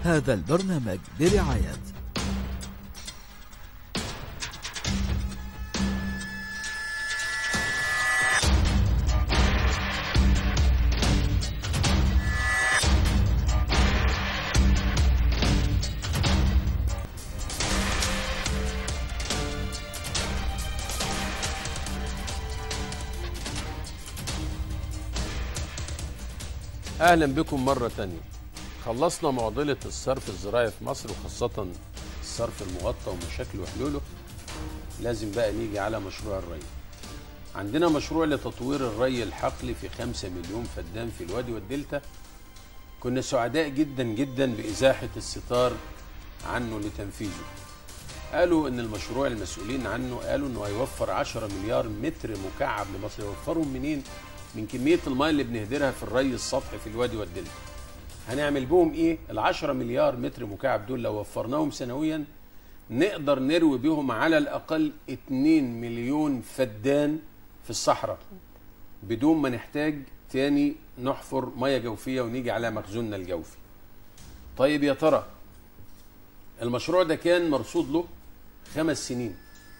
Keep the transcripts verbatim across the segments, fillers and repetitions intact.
هذا البرنامج برعاية أهلا بكم مرة تانية. خلصنا معضلة الصرف الزراعي في مصر وخاصة الصرف المغطى ومشاكله وحلوله. لازم بقى نيجي على مشروع الري. عندنا مشروع لتطوير الري الحقلي في خمسة مليون فدان في الوادي والدلتا. كنا سعداء جدا جدا بإزاحة الستار عنه لتنفيذه. قالوا إن المشروع المسؤولين عنه قالوا إنه هيوفر عشرة مليار متر مكعب لمصر. يوفرهم منين؟ من كمية الماء اللي بنهدرها في الري السطحي في الوادي والدلتا. هنعمل بهم ايه؟ العشرة مليار متر مكعب دول لو وفرناهم سنويا نقدر نروي بهم على الأقل اتنين مليون فدان في الصحراء بدون ما نحتاج تاني نحفر مياه جوفية ونيجي على مخزوننا الجوفي. طيب يا ترى المشروع ده كان مرصود له خمس سنين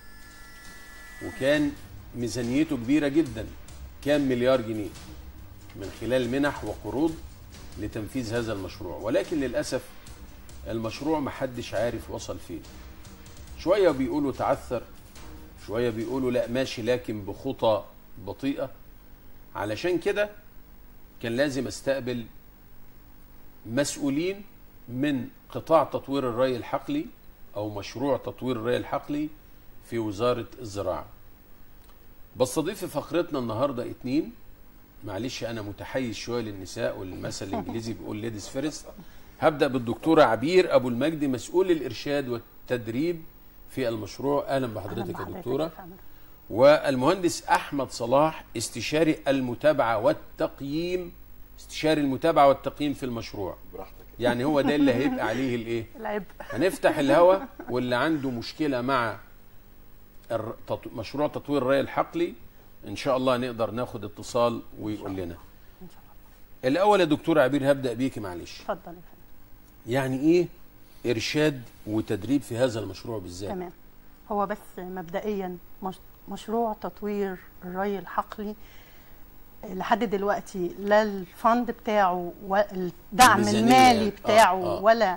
وكان ميزانيته كبيرة جدا، كام مليار جنيه من خلال منح وقروض لتنفيذ هذا المشروع، ولكن للأسف المشروع محدش عارف وصل فين. شوية بيقولوا تعثر، شوية بيقولوا لا ماشي لكن بخطى بطيئة. علشان كده كان لازم استقبل مسؤولين من قطاع تطوير الري الحقلي أو مشروع تطوير الري الحقلي في وزارة الزراعة. بستضيف في فقرتنا النهارده اتنين، معلش انا متحيز شويه للنساء والمثل الانجليزي بيقول ليديز فيرست. هبدا بالدكتوره عبير ابو المجد مسؤول الارشاد والتدريب في المشروع. اهلا بحضرتك يا دكتوره. والمهندس احمد صلاح استشاري المتابعه والتقييم، استشاري المتابعه والتقييم في المشروع. براحتك. يعني هو ده اللي هيبقى عليه الايه؟ العبء. هنفتح الهوا واللي عنده مشكله مع مشروع تطوير الري الحقلي ان شاء الله نقدر ناخد اتصال ويقول لنا. ان شاء الله. الاول يا دكتوره عبير هبدا بيكي معلش. اتفضل يا فندم. يعني ايه ارشاد وتدريب في هذا المشروع بالذات؟ تمام. هو بس مبدئيا مش مشروع تطوير الري الحقلي لحد دلوقتي لا الفند بتاعه والدعم المالي بتاعه آه آه. ولا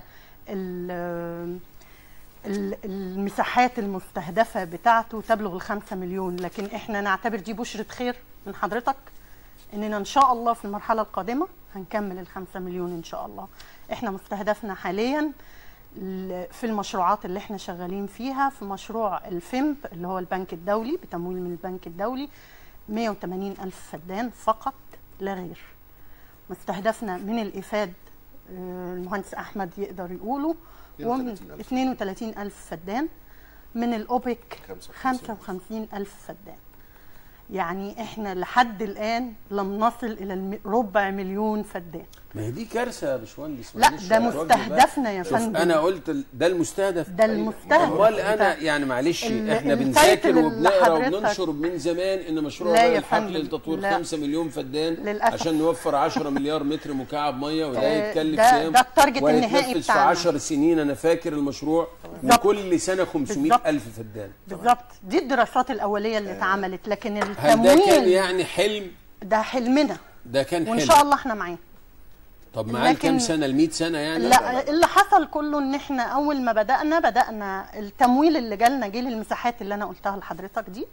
المساحات المستهدفة بتاعته تبلغ الخمسة مليون، لكن احنا نعتبر دي بشرة خير من حضرتك اننا ان شاء الله في المرحلة القادمة هنكمل الخمسة مليون ان شاء الله. احنا مستهدفنا حاليا في المشروعات اللي احنا شغالين فيها في مشروع الفيمب اللي هو البنك الدولي بتمويل من البنك الدولي مئة وثمانين ألف فدان فقط لا غير. مستهدفنا من الإفاد المهندس أحمد يقدر يقوله ومن اثنين وثلاثين ألف فدان، من الأوبك خمسة وخمسين ألف فدان. يعني احنا لحد الآن لم نصل إلى ربع مليون فدان. ما هي دي كارثة يا باشمهندس. لا ده مستهدفنا يا فندم. أنا قلت ده المستهدف. ده المستهدف. أمال أنا يعني معلش احنا بنذاكر وبنقرا وبننشر من زمان إن مشروع الري الحقلي لتطوير خمسة مليون فدان للأسف. عشان نوفر عشرة مليار متر مكعب مية وده يتكلف كام؟ ده التارجت النهائي بتاعنا. في عشر سنين أنا فاكر المشروع وكل سنة خمسمئة ألف فدان. بالظبط. دي الدراسات الأولية اللي اتعملت، لكن التمويل هل ده كان يعني حلم؟ ده حلمنا. ده كان حلم. وإن شاء الله احنا معاه. طب معاه كام سنه؟ ال مئة سنه يعني؟ لا اللي حصل كله ان احنا اول ما بدانا بدانا التمويل اللي جالنا جه للمساحات اللي انا قلتها لحضرتك دي.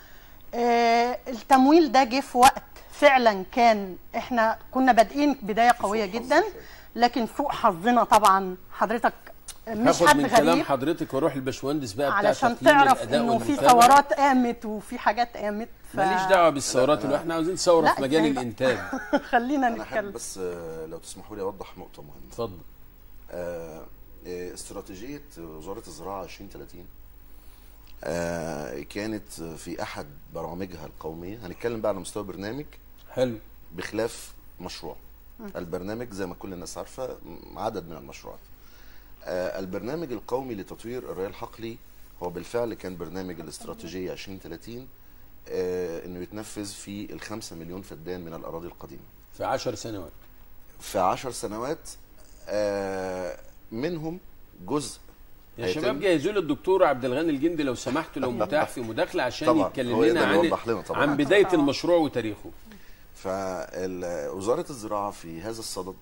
آه التمويل ده جه في وقت فعلا كان احنا كنا بادئين بدايه قويه جدا، لكن سوء حظنا طبعا حضرتك مش حد من غريب. كلام حضرتك واروح الباشمهندس بقى بتاع علشان تعرف انه في ثورات قامت وفي حاجات قامت. ف... ماليش دعوه بالثورات اللي احنا عاوزين ثوره في مجال الانتاج. خلينا نتكلم. انا حابب بس لو تسمحوا لي اوضح نقطه مهمه. اتفضل. آه استراتيجيه وزاره الزراعه عشرين ثلاثين آه كانت في احد برامجها القوميه. هنتكلم بقى على مستوى برنامج. حلو. بخلاف مشروع. م. البرنامج زي ما كل الناس عارفه عدد من المشروعات. آه البرنامج القومي لتطوير الري الحقلي هو بالفعل كان برنامج الاستراتيجيه عشرين ثلاثين آه انه يتنفذ في الخمسة مليون فدان من الاراضي القديمه في عشر سنوات. في عشر سنوات آه منهم جزء يا هيتم. شباب جهزوا لي الدكتور عبد الغني الجندي لو سمحتوا، لو متاح في مداخله عشان طبعاً، يتكلم هو لنا يقدر عن يوضح لنا طبعاً. عن بدايه المشروع وتاريخه. فوزاره الزراعه في هذا الصدد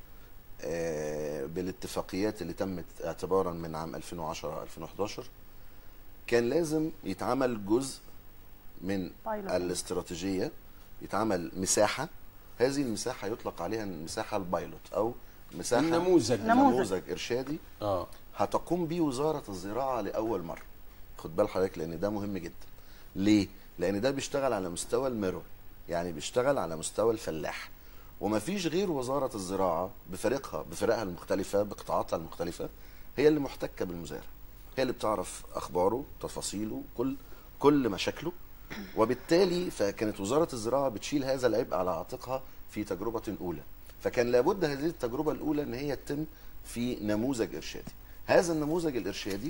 بالاتفاقيات اللي تمت اعتبارا من عام ألفين وعشرة ألفين وحداشر كان لازم يتعمل جزء من الاستراتيجيه، يتعمل مساحه، هذه المساحه يطلق عليها المساحه البايلوت او مساحه نموذج نموذج ارشادي اه هتقوم بيه وزاره الزراعه لاول مره. خد بال حضرتك لان ده مهم جدا. ليه؟ لان ده بيشتغل على مستوى الميرو، يعني بيشتغل على مستوى الفلاح، ومفيش غير وزاره الزراعه بفريقها بفرقها المختلفه بقطاعاتها المختلفه هي اللي محتكه بالمزارع، هي اللي بتعرف اخباره تفاصيله كل كل مشاكله، وبالتالي فكانت وزاره الزراعه بتشيل هذا العبء على عاتقها في تجربه اولى. فكان لابد هذه التجربه الاولى ان هي تتم في نموذج ارشادي. هذا النموذج الارشادي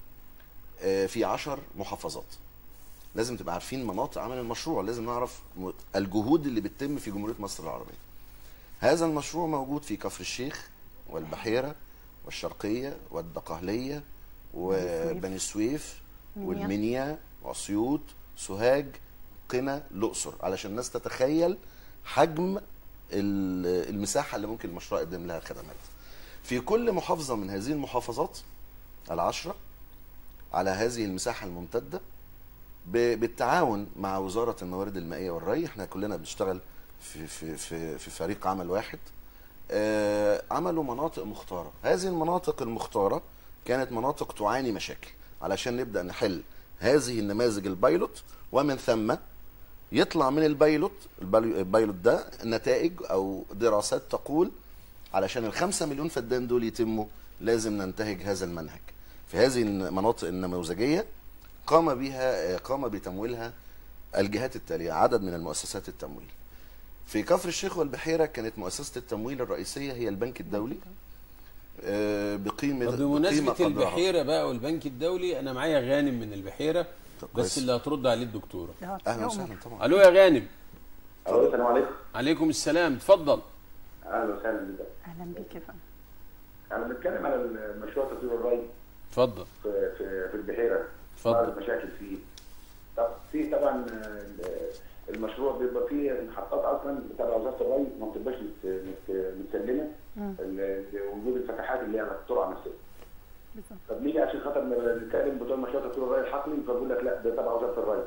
في عشر محافظات. لازم تبقى عارفين مناطق عمل المشروع، لازم نعرف الجهود اللي بتتم في جمهوريه مصر العربيه. هذا المشروع موجود في كفر الشيخ والبحيره والشرقيه والدقهليه وبني سويف والمنيا واسيوط سوهاج قنا الاقصر، علشان الناس تتخيل حجم المساحه اللي ممكن المشروع يقدم لها خدمات. في كل محافظه من هذه المحافظات العشره على هذه المساحه الممتده بالتعاون مع وزاره الموارد المائيه والري، احنا كلنا بنشتغل في في في في فريق عمل واحد. آه عملوا مناطق مختاره، هذه المناطق المختاره كانت مناطق تعاني مشاكل، علشان نبدا نحل هذه النماذج البايلوت، ومن ثم يطلع من البايلوت البايلوت ده نتائج او دراسات تقول علشان الخمسة مليون فدان دول يتموا لازم ننتهج هذا المنهج. في هذه المناطق النموذجيه قام بها قام بتمويلها الجهات التاليه، عدد من المؤسسات التمويل. في كفر الشيخ والبحيره كانت مؤسسه التمويل الرئيسيه هي البنك الدولي بقيمه بمناسبه البحيره بقى والبنك الدولي، انا معايا غانم من البحيره بس اللي هترد عليه الدكتوره. اهلا وسهلا طبعا. الو يا غانم. الو السلام عليكم. عليكم السلام، اتفضل. اهلا وسهلا بك. اهلا بيك يا فندم. انا بنتكلم على مشروع تطوير الري. اتفضل. في في في البحيره. اتفضل. المشاكل فيه. طب في طبعا المشروع بيبقى فيه محطات اصلا تبع وزاره الري ما بتبقاش متسلمه لوجود الفتحات اللي هي على الترعه نفسها. طب نيجي عشان خاطر نتكلم بتوع مشروع تطوير الري الحقلي فبقول لك لا ده تبع وزاره الري.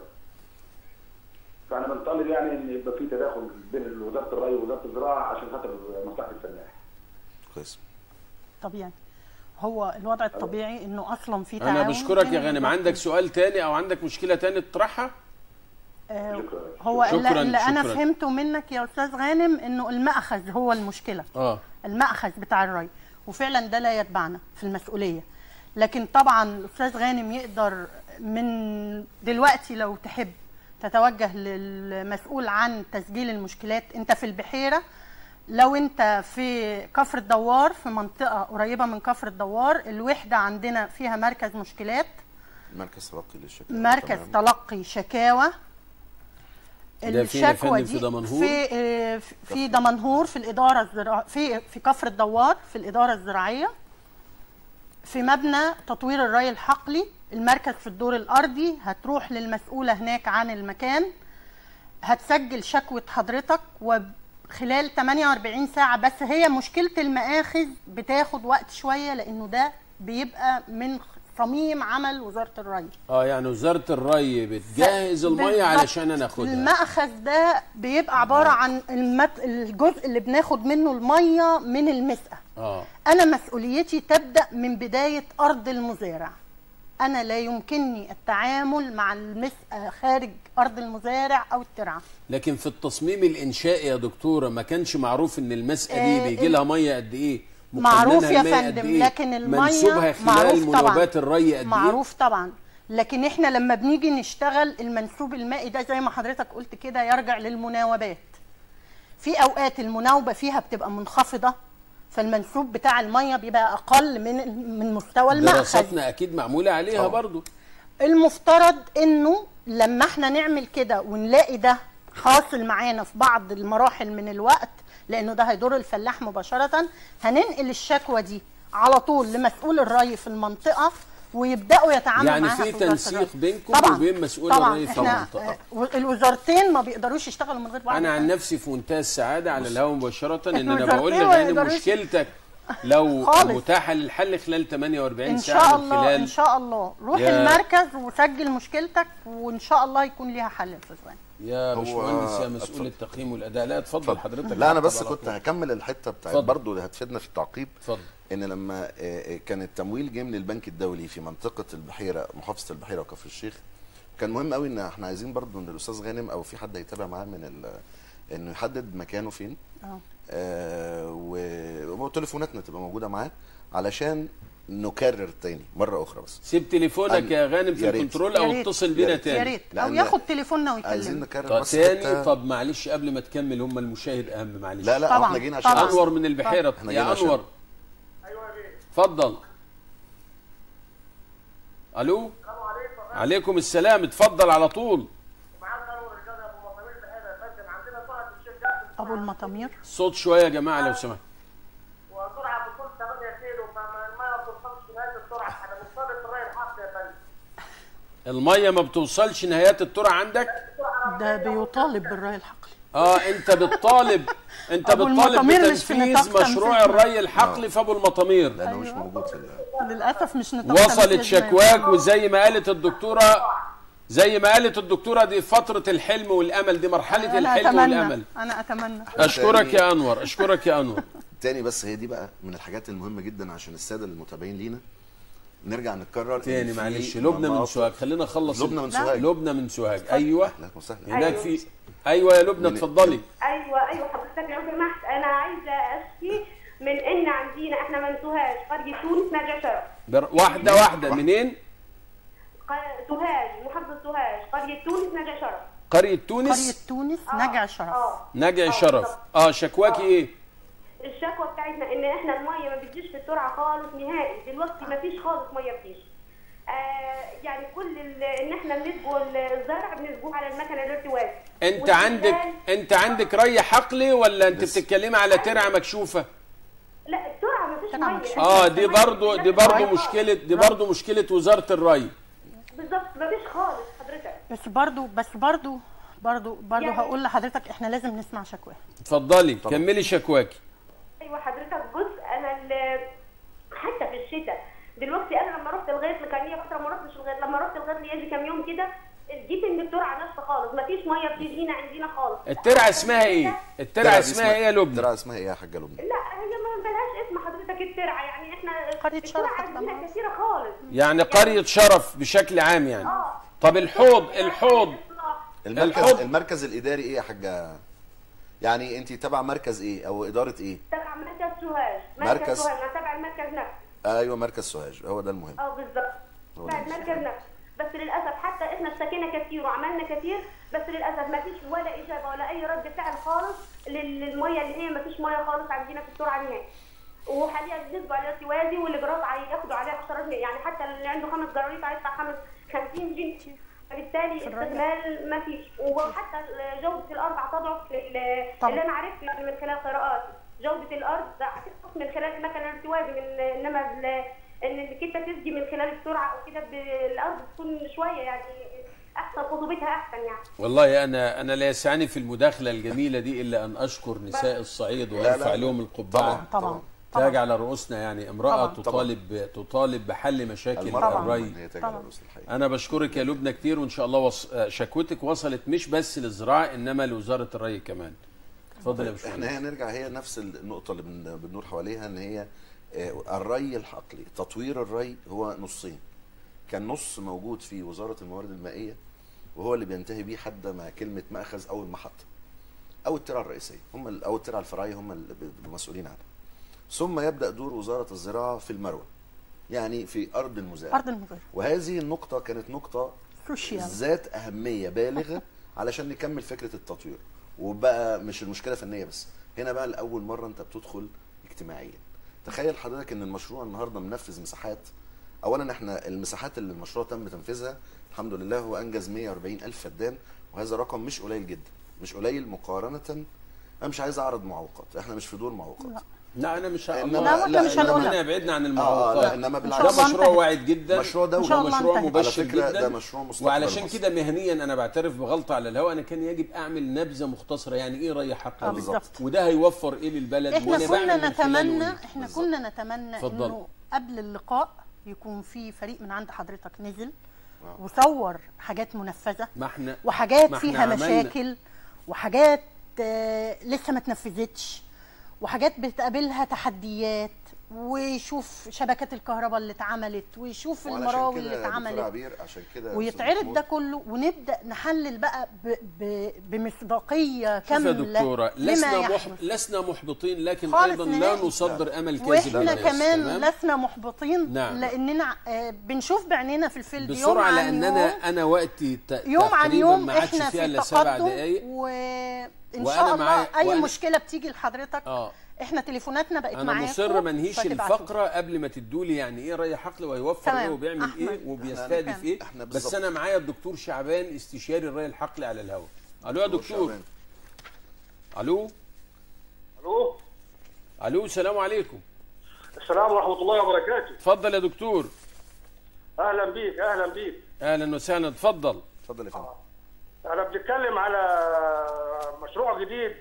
فانا بنطالب يعني ان يبقى في تداخل بين وزاره الري ووزاره الزراعه عشان خاطر مصلحه الفلاح. كويس. طبيعي. هو الوضع الطبيعي انه اصلا في تعاون. انا بشكرك يا غانم. عندك سؤال تاني او عندك مشكله تاني تطرحها؟ آه هو شكرا اللي شكرا. انا فهمته منك يا استاذ غانم انه المأخذ هو المشكله. اه المأخذ بتاع الري، وفعلا ده لا يتبعنا في المسؤوليه. لكن طبعا الاستاذ غانم يقدر من دلوقتي لو تحب تتوجه للمسؤول عن تسجيل المشكلات. انت في البحيره، لو انت في كفر الدوار في منطقه قريبه من كفر الدوار، الوحده عندنا فيها مركز مشكلات، مركز تلقي للشكاوى، مركز تلقي شكاوى. الشكوى دي في دمنهور في في دمنهور في الاداره الزراعيه في في كفر الدوار في الاداره الزراعيه في مبنى تطوير الري الحقلي. المركز في الدور الارضي، هتروح للمسؤوله هناك عن المكان، هتسجل شكوى حضرتك وخلال ثمانية وأربعين ساعه. بس هي مشكله المآخذ بتاخد وقت شويه لانه ده بيبقى من صميم عمل وزاره الري. اه يعني وزاره الري بتجهز الميه علشان انا اخدها. المأخذ ده بيبقى عباره عن المت... الجزء اللي بناخد منه الميه من المسقى. اه انا مسؤوليتي تبدا من بدايه ارض المزارع. انا لا يمكنني التعامل مع المسقى خارج ارض المزارع او الترعه. لكن في التصميم الانشائي يا دكتوره ما كانش معروف ان المسقى دي آه بيجي لها ميه قد ايه؟ معروف يا فندم، إيه؟ لكن الميه منسوبها خلال مناوبات الري قد ايه؟ معروف طبعا. لكن احنا لما بنيجي نشتغل المنسوب المائي ده زي ما حضرتك قلت كده يرجع للمناوبات. في اوقات المناوبه فيها بتبقى منخفضه، فالمنسوب بتاع الميه بيبقى اقل من من مستوى المأخذ. دراساتنا اكيد معموله عليها أوه. برضو المفترض انه لما احنا نعمل كده ونلاقي ده حاصل معانا في بعض المراحل من الوقت، لانه ده هيضر الفلاح مباشره، هننقل الشكوى دي على طول لمسؤول الري في المنطقه ويبداوا يتعاملوا يعني معاها في وزارة تنسيق الري. بينكم طبعاً. وبين مسؤول طبعا الري في احنا المنطقه. آه، الوزارتين ما بيقدروش يشتغلوا من غير بعض. انا عن نفسي في منتهى السعاده على الهواء مباشره ان انا الوزارتين بقول ما لغانم يقدروش. مشكلتك لو خالص. متاحه للحل خلال ثمانية وأربعين ان ساعه شاء من الله خلال ان شاء الله روح يا- المركز وسجل مشكلتك وان شاء الله يكون ليها حل يا استاذ غانم. يا هو- باشمهندس يا مسؤول اتفضل. التقييم والاداء. لا اتفضل حضرتك. لا انا بس على كنت طول. هكمل الحته بتاعت اتفضل. برضه اللي هتفيدنا في التعقيب. اتفضل. ان لما آه، آه، كان التمويل جه من البنك الدولي في منطقه البحيره، محافظه البحيره وكفر الشيخ، كان مهم قوي ان احنا عايزين برضه ان الاستاذ غانم او في حد هيتابع معاه من ال- انه يحدد مكانه فين. اه آه و- وتليفوناتنا تبقى موجوده معاه علشان نكرر تاني مره اخرى. بس سيب تليفونك أن- يا غانم في يا ريت. الكنترول او يا ريت. اتصل يا بينا ريت. تاني. يا ريت او لأن ياخد تليفوننا عايزين ويكلمنا. نكرر طب بس تاني. حتة- طب معلش قبل ما تكمل هم المشاهد اهم معلش. لا لا طبعاً. احنا جينا عشان طبعاً. انور من البحيره. احنا يا جينا عشان- انور. ايوه يا بيه. اتفضل. الو. السلام عليكم. عليكم السلام. اتفضل على طول. معاك انور الرجاله ابو مطامير بحيره يا فندم. عندنا سرعه الشيخ جاسم ابو المطامير. صوت شويه يا جماعه لو سمحت. وسرعه بتكون ثمانية كيلو، فالميه ما بتوصلش نهايه السرعه. احنا بنستخدم الري الحق يا فندم. الميه ما بتوصلش نهايات الترعه عندك؟ ده بيطالب بالري الحقلي. اه انت بتطالب انت أبو بتطالب المطامير مش في بتنفيذ نطاق مشروع تنفيذ. الري الحقلي في ابو المطامير. لانه مش موجود في ال- للاسف مش نطاق وصلت تنفيذ. شكواك وزي ما قالت الدكتوره زي ما قالت الدكتوره دي فتره الحلم والامل، دي مرحله انا الحلم اتمنى والامل. انا اتمنى اشكرك يا انور. اشكرك يا انور. تاني بس هي دي بقى من الحاجات المهمه جدا عشان الساده المتابعين لينا نرجع نتكرر إن تاني في معلش. لبنى من مناطق- سوهاج. خلينا نخلص لبنى من ال- سوهاج. لبنى من سوهاج. ايوه اهلا وسهلا. هناك في ايوه يا لبنى من- اتفضلي. ايوه ايوه حضرتك لو سمحت انا عايزه اشكي من ان عندنا احنا ما نسوهاش قريه تونس نرجع شرف. بر- واحده واحده. منين؟ ق- سوهاج محافظه سوهاج قريه تونس نرجع شرف. قريه قريه تونس تونس نجع شرف. اه نجع آه، شرف. بالظبط. اه شكواكي آه. ايه؟ الشكوى بتاعتنا ان احنا الميه ما بتجيش في الترعه خالص نهائي، دلوقتي ما فيش خالص ميه بتيجي. آه يعني كل ال- ان احنا بنسقوا الزرع بنسقوه على المكنه الارتواز. انت عندك انت عندك ري حقلي ولا انت بس. بتتكلمي على ترعه مكشوفه؟ لا الترعه ما فيش ترعة ميه. مكشوفة. اه دي برضو دي برضو مشكله دي برضو مشكله وزاره الري. بالظبط ما فيش خالص حضرتك. بس برضو بس برضو برضو برضو يعني- هقول لحضرتك احنا لازم نسمع شكواها. اتفضلي كملي شكواكي. ايوه حضرتك بص انا ال- حتى في الشتاء دلوقتي انا لما رحت لغايه كان ليا فتره ما رحتش لغايه لما رحت لغايه ليالي كام يوم كده جيت ان الترعه ناشفه خالص ما فيش ميه بتجينا عندنا خالص. الترعه اسمها ايه؟ الترعه اسمها ايه يا لبنى؟ الترعه اسمها ايه يا حاجه لبنى؟ لا هي ما بلهاش اسم حضرتك الترعه يعني احنا قرية شرف الترعه حتى عندنا معروف. كثيره خالص. يعني قريه شرف بشكل عام يعني. اه طب الحوض الحوض المركز الحب. المركز الاداري ايه يا حاجه؟ يعني انت تبع مركز ايه او اداره ايه؟ تبع مركز سوهاج. مركز- مركز سوهاج ما تبع المركز نفسه. ايوه مركز سوهاج هو ده المهم. اه بالظبط هو بعد ده. مركز نفسه. بس للاسف حتى احنا اشتكينا كتير وعملنا كتير بس للاسف ما فيش ولا اجابه ولا اي رد فعل خالص لل- للميه اللي هي ما فيش ميه خالص عندنا في الترعه نهائي. وحاليا بنسبه على ارتوازي والجراد هياخدوا عليها عشرة جنيه يعني حتى اللي عنده خمس جراريط هيدفع خمس خمسين جنيه. فبالتالي استغلال ما فيش وحتى جوده الارض هتضعف لل- طبعا. اللي انا عرفت يعني من خلال قراءاتي جوده الارض هتنقص من خلال المكنه الارتوازي من انما ال- ان انك انت تسقي من خلال السرعه او كده الارض تكون شويه يعني احسن خصوبتها احسن يعني. والله انا انا لا يسعني في المداخله الجميله دي الا ان اشكر نساء الصعيد وارفع لا. لهم القبعه. طبعا تاج على رؤوسنا يعني امراه طبعاً. تطالب تطالب بحل مشاكل المرأة الري. هي تاج طبعاً. على رؤوس الحقيقة. انا بشكرك يا لبنى كتير وان شاء الله وص... شكوتك وصلت مش بس للزراعه انما لوزاره الري كمان. اتفضل يا احنا باشمهندس. هي نرجع هي نفس النقطه اللي بن- بندور حواليها ان هي آه، الري الحقلي تطوير الري هو نصين. كان نص موجود في وزاره الموارد المائيه وهو اللي بينتهي بيه حد ما كلمه مأخذ او المحطه او الترعه الرئيسيه هم ال- او الترعه الفرعيه هم اللي بيبقوا مسؤولين عنها. ثم يبدا دور وزاره الزراعه في المروه يعني في ارض المزارع. ارض المزارع وهذه النقطه كانت نقطه كروشيال. ذات أهمية بالغة علشان نكمل فكرة التطوير. وبقى مش المشكلة فنية بس، هنا بقى لأول مرة أنت بتدخل اجتماعيا. تخيل حضرتك إن المشروع النهاردة منفذ مساحات. أولا إحنا المساحات اللي المشروع تم تنفيذها الحمد لله هو أنجز مئة وأربعين ألف فدان، وهذا رقم مش قليل جدا، مش قليل مقارنة. أنا مش عايز أعرض معوقات، إحنا مش في دور معوقات. لا انا مش إنما- هقول لا، لا، مش هنقولها. ربنا يبعدنا عن اه المعوقات. لا انما إن بالعكس شاء الله ده مشروع انتهت. واعد جدا، مشروع دولي. إن شاء الله ومشروع انتهت. مبشر على فكرة جدا، ده مشروع مستقبل وعلشان مصر. كده مهنيا انا بعترف بغلطه على الهواء. انا كان يجب اعمل نبذه مختصره يعني ايه ري اه حقل، بالظبط. وده هيوفر ايه للبلد، احنا وانا كنا بعمل من خلاله نتمنى إيه. احنا بالظبط. كنا نتمنى اتفضل. انه قبل اللقاء يكون في فريق من عند حضرتك نزل آه. وصور حاجات منفذه ما احنا وحاجات ما احنا فيها عملنا- مشاكل وحاجات آه، لسه ما تنفذتش وحاجات بتقابلها تحديات، ويشوف شبكات الكهرباء اللي اتعملت ويشوف وعلشان المراوي كده اللي يا دكتور اتعملت عبير عشان كده يا ويتعرض أستاذ ده محمود، كله ونبدا نحلل بقى ب... ب... بمصداقيه شوف يا كامله دكتوره، لما لسنا مح... يحدث. لسنا محبطين، لكن خالص ايضا لا نهائي. نصدر امل كاذب واحنا للناس، كمان تمام؟ لسنا محبطين نعم. لاننا آه، بنشوف بعينينا في الفيلد يوم بسرعه عن لان يوم انا انا وقتي ت... يوم عن تقريبا يوم ما عادش احنا فيها في الا سبع تقدم، دقائق. وان وأنا شاء الله معايا- اي وأنا- مشكله بتيجي لحضرتك اه احنا تليفوناتنا بقت انا معاكم مصر ما انهيش فتبعتوا. الفقره قبل ما تدولي يعني ايه ري حقل وهيوفر تمام. ايه وبيعمل أحمد. ايه وبيستهدف إحنا- ايه. إحنا بس بالظبط. انا معايا الدكتور شعبان استشاري الري الحقلي على الهواء. الو يا دكتور. شعبان. الو الو الو السلام عليكم. السلام ورحمه الله وبركاته. اتفضل يا دكتور. اهلا بيك اهلا بيك. اهلا وسهلا، اتفضل. اتفضل يا فندم. انا بنتكلم على مشروع جديد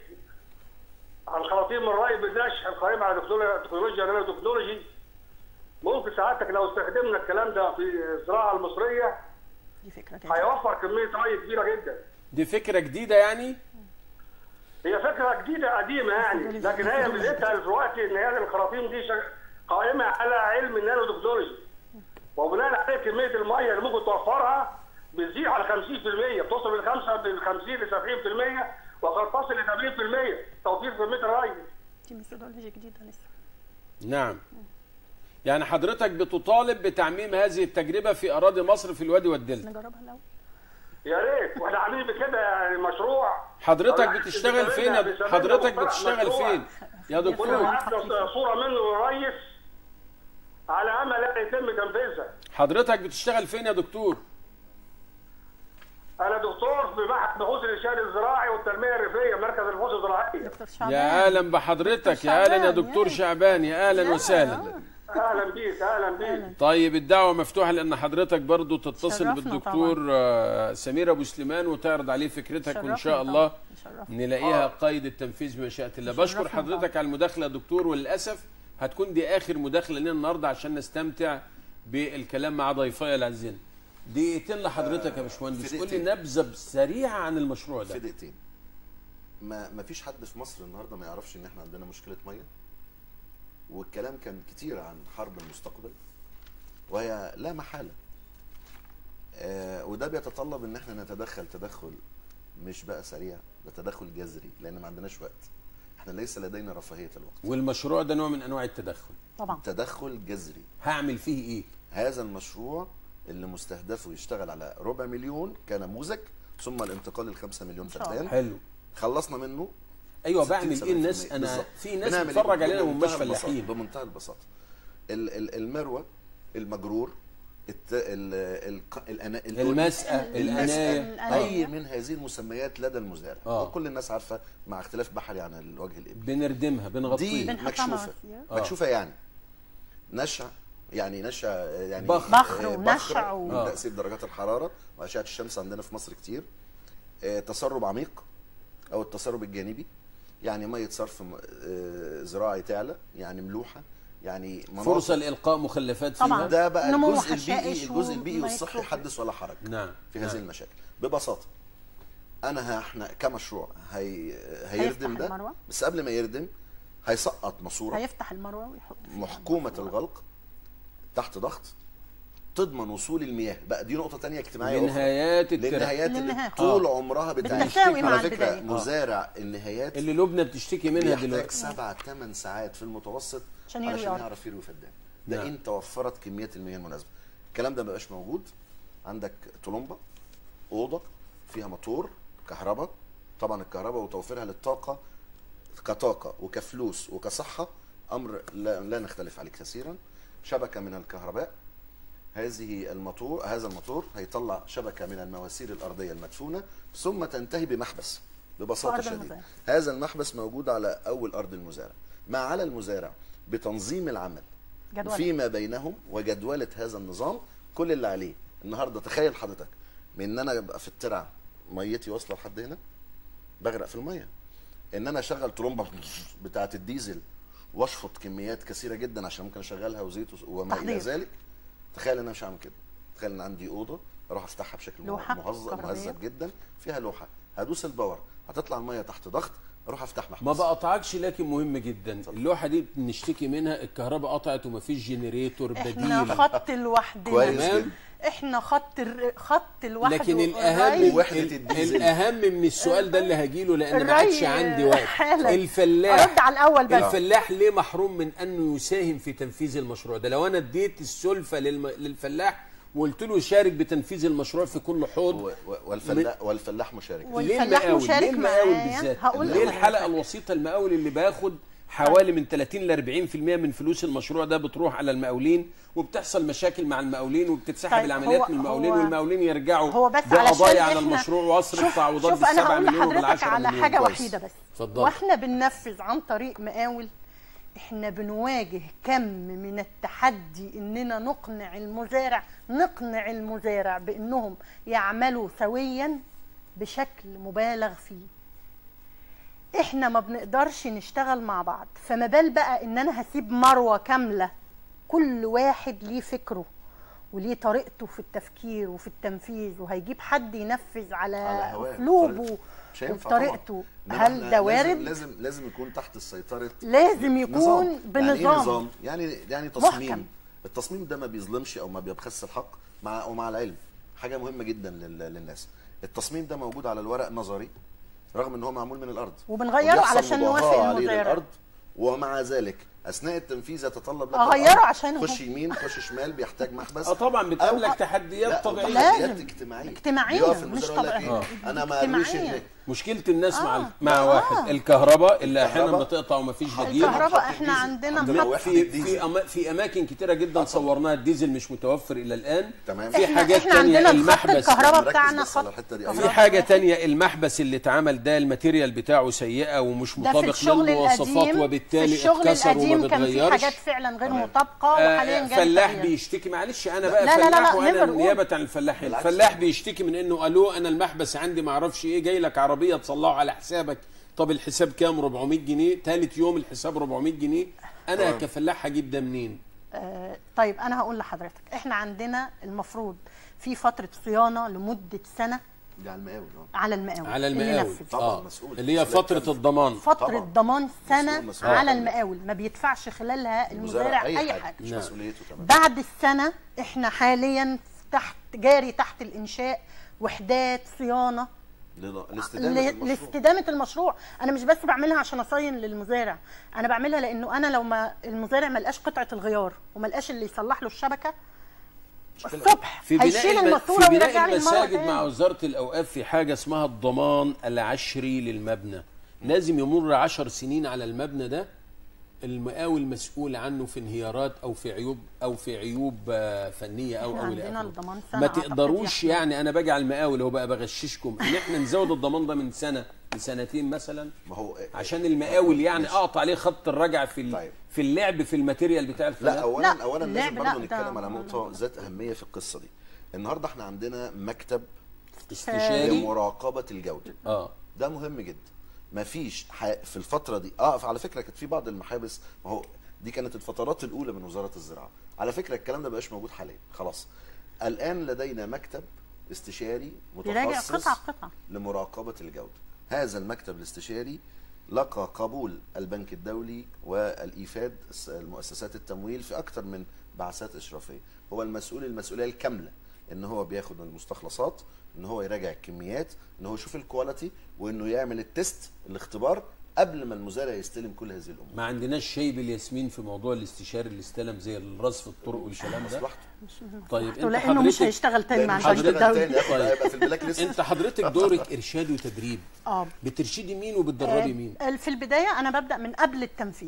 عن خراطيم الري بالنشح القائمه على تكنولوجيا نانو تكنولوجي. ممكن سعادتك لو استخدمنا الكلام ده في الزراعه المصريه دي فكره كده. هيوفر كميه ري كبيره جدا. دي فكره جديده يعني؟ هي فكره جديده قديمه يعني، لكن هي ميزتها دلوقتي ان هي الخراطيم دي شغ- قائمه على علم النانو تكنولوجي، وبناء عليه كميه الميه اللي ممكن توفرها بتزيد على خمسين بالمية، بتوصل من خمسة من خمسين ل سبعين بالمية، وقد تصل ل ثمانين بالمية توفير كميه الري. دي ميثودولوجيا جديده لسه. نعم. يعني حضرتك بتطالب بتعميم هذه التجربه في اراضي مصر في الوادي والدلتا. نجربها الاول. يا ريت، واحنا عاملين بكده يعني مشروع. حضرتك بتشتغل فين يا د- حضرتك بتشتغل فين يا كنا دكتور؟ بعتنا صوره منه للريس على امل ان يتم تنفيذها. حضرتك بتشتغل فين يا دكتور؟ انا دكتور في معهد بحوث الارشاد الزراعي والتنميه الريفيه، مركز البحوث الزراعيه. دكتور شعبان. يا اهلا بحضرتك، يا اهلا يا دكتور شعبان، يا اهلا وسهلا. اهلا بيك اهلا بيك. طيب الدعوه مفتوحه لان حضرتك برضو تتصل شرفنا بالدكتور آه، سمير ابو سليمان وتعرض عليه فكرتك، وان شاء شرفنا الله طبعاً. شرفنا. نلاقيها قيد التنفيذ بمشيئه الله. بشكر شرفنا حضرتك على المداخله يا دكتور، وللاسف هتكون دي اخر مداخله لنا النهارده عشان نستمتع بالكلام مع ضيفي العزيزين. دقيقتين لحضرتك يا باشمهندس، في قول لي دقيقتين. نبذه سريعه عن المشروع في ده. دقيقتين. ما ما فيش حد في مصر النهارده ما يعرفش ان احنا عندنا مشكله ميه، والكلام كان كتير عن حرب المستقبل وهي لا محاله. آه وده بيتطلب ان احنا نتدخل تدخل مش بقى سريع، ده تدخل جذري، لان ما عندناش وقت. احنا ليس لدينا رفاهيه الوقت. والمشروع ده نوع من انواع التدخل. طبعا. تدخل جذري. هعمل فيه ايه؟ هذا المشروع اللي مستهدفه يشتغل على ربع مليون كنموذج، ثم الانتقال للخمسة مليون شاء الله. فدان. حلو. خلصنا منه ايوه. ستين بعمل ايه سبعين الناس؟ بالمية. انا بالظبط. في ناس بنعمل بتتفرج إيه؟ علينا ومش بمنتهى البساطة- فلاحين. بمنتهى البساطه ال- ال- المروه، المجرور، الت... ال... ال... الأنا... الأولي، المسأة، العناية. المسأة، اي من هذه المسميات لدى المزارع، آه. وكل الناس عارفه مع اختلاف بحري عن الوجه الابلي. بنردمها دي بنغطيها. بنحطها مكشوفه مواسير. آه. مكشوفه يعني نشع، يعني نشع يعني بخر. بخر آه، ونشع و- من آه. تاثير درجات الحراره واشعه الشمس عندنا في مصر كتير. آه، تسرب عميق او التسرب الجانبي، يعني ميه صرف م- آه، زراعي تعلى، يعني ملوحه، يعني مناطق. فرصه لالقاء مخلفات طبعاً. فيها. ده بقى نمو الجزء حشائش البيئي، الجزء البيئي وما والصحي يكفي. حدث ولا حرج نعم. في هذه نعم. المشاكل. ببساطه انا ه- احنا كمشروع هي هيفتح هيردم ده، المروة. بس قبل ما يردم هيسقط ماسوره هيفتح المروه ويحط فيها محكومه الماسورة. الغلق تحت ضغط تضمن وصول المياه. بقى دي نقطه تانية اجتماعيه أخرى. لنهايات الترع للنهايات اللي للنهاية. طول عمرها بتعيش. بالتساوي مع على فكره البداية. مزارع النهايات اللي لبنى بتشتكي منها بيحتاج دلوقتي. سبع ثمان ساعات في المتوسط عشان يروي علشان أرض. يعرف يروي فدان. ده نعم. ان توفرت كميه المياه المناسبه. الكلام ده ما بقاش موجود. عندك طلمبه، اوضه فيها موتور كهرباء، طبعا الكهرباء وتوفيرها للطاقه كطاقه وكفلوس وكصحه امر لا, لا نختلف عليه كثيرا. شبكه من الكهرباء، هذه الموتور هذا الموتور هيطلع شبكه من المواسير الارضيه المدفونه، ثم تنتهي بمحبس ببساطه شديده. هذا المحبس موجود على اول ارض المزارع، ما على المزارع بتنظيم العمل جدولة. فيما بينهم وجدوله هذا النظام. كل اللي عليه النهارده، تخيل حضرتك من ان انا ابقى في الترعه ميتي واصله لحد هنا بغرق في الميه، ان انا اشغل طرمبه بتاعه الديزل واشفط كميات كثيره جدا عشان ممكن اشغلها وزيت وما الى ذلك. تخيل ان انا مش هعمل كده. تخيل ان عندي اوضه اروح افتحها بشكل مهذب مهذب جدا، فيها لوحه، هدوس الباور هتطلع الميه تحت ضغط، اروح افتح محبس. ما بقطعكش لكن مهم جدا. اللوحه دي بنشتكي منها الكهرباء قطعت ومفيش جنريتور بديل. احنا خط لوحدنا، احنا خط الر... خط لوحده. لكن الاهم الاهم من السؤال ده اللي هجيله، لان ما عادش عندي وقت. الفلاح ارد على الاول بس. الفلاح ليه محروم من انه يساهم في تنفيذ المشروع ده؟ لو انا اديت السلفه للم... للفلاح وقلت له شارك بتنفيذ المشروع في كل حوض، والفلاح والفلاح مشارك. ليه المقاول؟ ليه المقاول بالذات؟ ليه الحلقه الوسيطه المقاول اللي باخد حوالي من ثلاثين ل أربعين بالمئة من فلوس المشروع ده بتروح على المقاولين، وبتحصل مشاكل مع المقاولين وبتتسحب طيب العمليات من المقاولين، والمقاولين يرجعوا بقضايا على المشروع واصرف تعويضات بالسبعة مليون وبالعشرة مليون. على حاجه وحيده بس، اتفضل. واحنا بننفذ عن طريق مقاول، احنا بنواجه كم من التحدي اننا نقنع المزارع نقنع المزارع بانهم يعملوا سويا بشكل مبالغ فيه. احنا ما بنقدرش نشتغل مع بعض، فما بال بقى ان انا هسيب مروه كامله كل واحد ليه فكره وليه طريقته في التفكير وفي التنفيذ، وهيجيب حد ينفذ على اسلوبه وبطريقته. هل ده وارد؟ لازم لازم لازم يكون تحت السيطره، لازم يكون نظام. بنظام. يعني ايه نظام؟ يعني يعني تصميم محكم. التصميم ده ما بيظلمش او ما بيبخس الحق، مع ومع العلم حاجه مهمه جدا للناس. التصميم ده موجود على الورق نظري رغم ان هو معمول من الارض، وبنغيره علشان نوافق المزارع، ومع ذلك اثناء التنفيذ يتطلب لك اغيره عشان خش يمين خش شمال، بيحتاج محبس. اه طبعا بتقابلك تحديات طبيعيه، تحديات اجتماعيه اجتماعيه مش طبيعيه. انا ما قالوش مشكله الناس آه. مع مع آه. واحد الكهرباء اللي احيانا بتقطع ومفيش بديل. الكهرباء احنا عندنا في في أما في اماكن كتيره جدا صورناها الديزل مش متوفر الى الان. تمام. في حاجات ثانيه المحبس الكهرباء بتاعنا في حاجه ثانيه المحبس اللي اتعمل ده الماتيريال بتاعه سيئه ومش مطابق للمواصفات، وبالتالي اتكسر وما بيتغيرش. في حاجات فعلا غير مطابقه وحاليا جاي فلاح بيشتكي. معلش انا بقى لا فلاح لا لا وانا نيابه عن الفلاحين. الفلاح بيشتكي من انه قالوا انا المحبس عندي ما اعرفش ايه، جاي لك عربيه تصلحه على حسابك. طب الحساب كام؟ أربعمائة جنيه. ثالث يوم الحساب أربعمائة جنيه. انا آه. كفلاح هجيب ده منين؟ آه طيب انا هقول لحضرتك، احنا عندنا المفروض في فتره صيانه لمده سنه. دي على المقاول. على المقاول على المقاول طبعا آه. مسؤول، اللي هي فتره الضمان. فتره طبعًا. ضمان سنه مسؤول مسؤول. على المقاول ما بيدفعش خلالها المزارع اي حاجه, حاجة. مش مسؤوليته كمان. بعد السنه احنا حاليا تحت جاري تحت الانشاء وحدات صيانه لاستدامه المشروع. لاستدامه المشروع. انا مش بس بعملها عشان اصين للمزارع، انا بعملها لانه انا لو ما المزارع ما لقاش قطعه الغيار وما لقاش اللي يصلح له الشبكه الصبح في هيشيل الماسوره ويرجع لي المساجد. مع وزاره الاوقاف في حاجه اسمها الضمان العشري للمبنى. لازم يمر عشر سنين على المبنى ده، المقاول مسؤول عنه في انهيارات او في عيوب او في عيوب فنيه او او الى ما تقدروش. يعني انا باجي على المقاول هو بقى بغششكم ان احنا نزود الضمان ده من سنه لسنتين مثلا، ما هو عشان المقاول يعني اقطع عليه خط الرجع في طيب. في اللعب في الماتيريال بتاع الفلاح. لا اولا لا. اولا لازم برضه نتكلم على نقطه ذات اهميه في القصه دي. النهارده احنا عندنا مكتب استشاري لمراقبه الجوده. اه ده مهم جدا. ما فيش في الفتره دي اه على فكره كانت في بعض المحابس، ما هو دي كانت الفترات الاولى من وزاره الزراعه. على فكره الكلام ده بقاش موجود حاليا خلاص. الان لدينا مكتب استشاري متخصص قطعة قطعة. لمراقبه الجوده. هذا المكتب الاستشاري لقى قبول البنك الدولي والايفاد المؤسسات التمويل في اكثر من بعثات اشرافيه. هو المسؤول المسؤوليه الكامله ان هو بياخد المستخلصات، ان هو يراجع الكميات، ان هو يشوف الكواليتي، وانه يعمل التست الاختبار قبل ما المزارع يستلم كل هذه الامور. ما عندناش شيء بالياسمين في موضوع الاستشاري اللي استلم زي الرصف الطرق والكلام ده. طيب انت لانه مش هيشتغل تاني مع البنك الدولي. هيبقى في البلاك ليست. انت حضرتك دورك ارشاد وتدريب. اه بترشدي مين وبتدربي مين؟ في البدايه انا ببدا من قبل التنفيذ.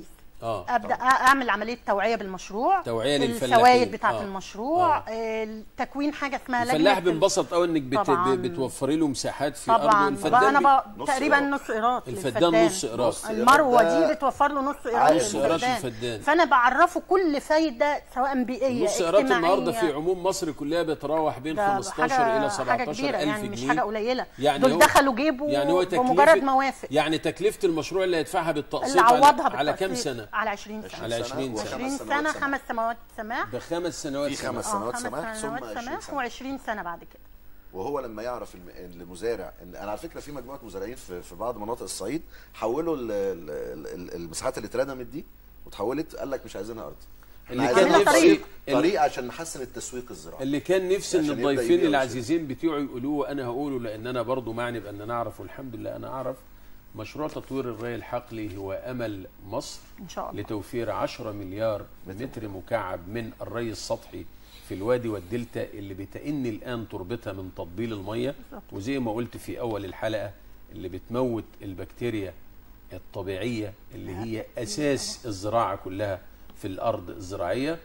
اه ابدا اعمل عمليه توعيه بالمشروع، توعيه للفلاحين، الفوائد بتاعه آه. المشروع، آه. آه. تكوين حاجه اسمها لجنه الفلاح بينبسط قوي انك بت... طبعاً. بتوفري له مساحات في طبعا ارضه. بقى انا بقى نص تقريبا إيراد. نص ايراد الفدان نص ايراد. نص إيراد المروه ده دي بتوفر له نص ايراد نص إيراد للفدان. الفدان. فانا بعرفه كل فايده سواء بيئيه نص ايراد اجتماعيه. النهارده في عموم مصر كلها بيتراوح بين ده خمستاشر حاجة الى حاجه سبعتاشر كبيره الف يعني، جنيه. مش حاجه قليله. يعني دول هو دخلوا جيبوا يعني هو بمجرد ما وافق. يعني تكلفه المشروع اللي هيدفعها بالتقسيط اللي عوضها على, على كام بالتقسيط سنه؟ على عشرين سنه. على عشرين سنه. عشرين سنه، خمس سنوات سماح، بخمس سنوات في خمس سماح. سنوات آه، سماح خمس ثم سنوات عشرين سماح سنة. و20 سنه بعد كده. وهو لما يعرف الم- المزارع ان انا على فكره في مجموعه مزارعين في في بعض مناطق الصعيد حولوا ال- ال- ال- المساحات اللي اتردمت دي وتحولت، قال لك مش عايزينها ارض، اللي إحنا كان عايزينها نفسي طريق, طريق عشان نحسن التسويق الزراعي. اللي كان نفسي ان عشان يبدأ الضيفين يبيع العزيزين بتوعي يقولوه انا هقوله، لان انا برضو معني بان انا اعرف، والحمد لله انا اعرف. مشروع تطوير الري الحقلي هو امل مصر ان شاء الله لتوفير عشرة مليار متر مكعب من الري السطحي في الوادي والدلتا، اللي بتئن الان تربتها من تطبيل الميه، وزي ما قلت في اول الحلقه اللي بتموت البكتيريا الطبيعيه اللي هي اساس الزراعه كلها في الارض الزراعيه.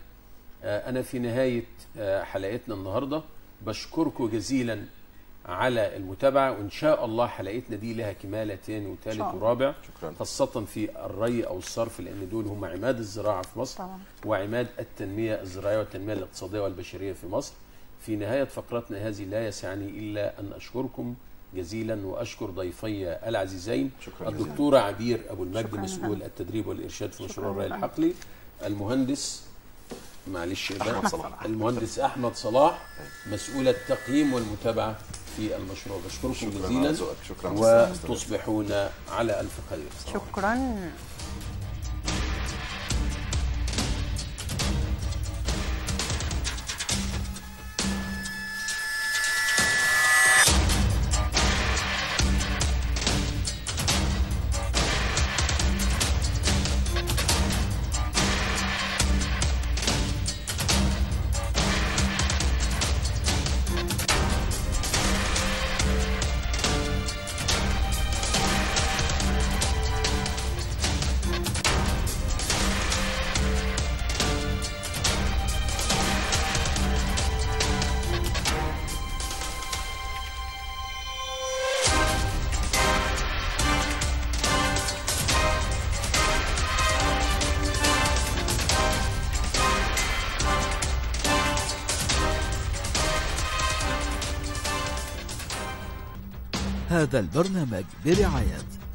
انا في نهايه حلقتنا النهارده بشكركم جزيلا على المتابعه، وان شاء الله حلقتنا دي لها كماله تاني وثالث ورابع، شكرا. خاصه في الري او الصرف، لان دول هم عماد الزراعه في مصر طبعا. وعماد التنميه الزراعيه والتنميه الاقتصاديه والبشريه في مصر. في نهايه فقرتنا هذه لا يسعني الا ان اشكركم جزيلا واشكر ضيفي العزيزين، شكرا الدكتوره عبير ابو المجد شكرا مسؤول التدريب والارشاد في مشروع الري الحقلي، المهندس معلش أحمد صلاح. المهندس احمد صلاح مسؤول التقييم والمتابعه في المشروع. بشكركم شكراً جزيلا على ذوقك. شكراً. وتصبحون على الف خير. شكرا. هذا البرنامج برعاية